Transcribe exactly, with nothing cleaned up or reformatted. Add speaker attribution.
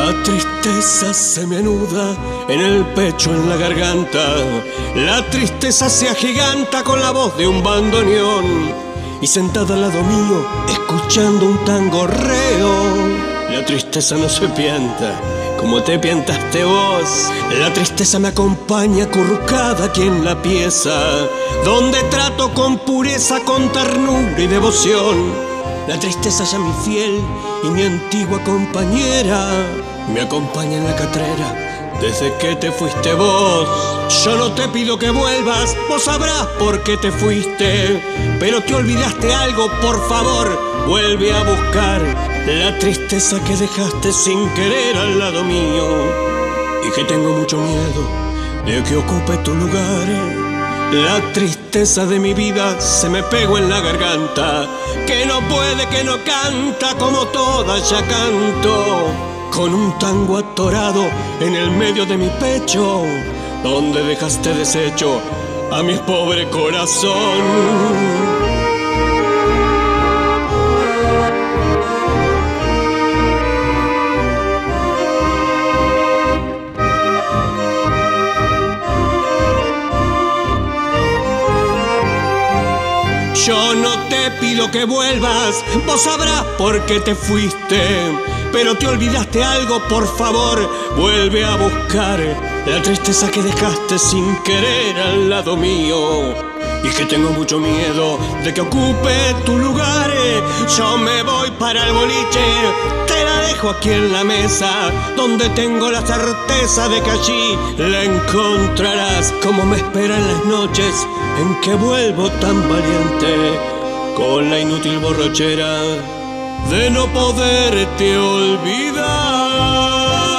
Speaker 1: La tristeza se me anuda en el pecho, en la garganta. La tristeza se agiganta con la voz de un bandoneón. Y sentada al lado mío, escuchando un tangorreo. La tristeza no se pianta como te piantaste vos. La tristeza me acompaña acurrucada aquí en la pieza, donde trato con pureza, con ternura y devoción. La tristeza ya mi fiel y mi antigua compañera, me acompaña en la catrera desde que te fuiste vos. Yo no te pido que vuelvas, vos sabrás por qué te fuiste, pero te olvidaste algo, por favor, vuelve a buscar la tristeza que dejaste sin querer al lado mío, y que tengo mucho miedo de que ocupe tu lugar. La tristeza de mi vida se me pegó en la garganta, que no puede, que no canta como todas ya canto, con un tango atorado en el medio de mi pecho, donde dejaste deshecho a mi pobre corazón. Yo no te pido que vuelvas, vos sabrás por qué te fuiste, pero te olvidaste algo, por favor, vuelve a buscar la tristeza que dejaste sin querer al lado mío, y que tengo mucho miedo de que ocupe tu lugar. Yo me voy para el boliche, te la dejo aquí en la mesa, donde tengo la certeza de que allí la encontrarás, como me espera en las noches en que vuelvo tan valiente, con la inútil borrachera de no poderte olvidar.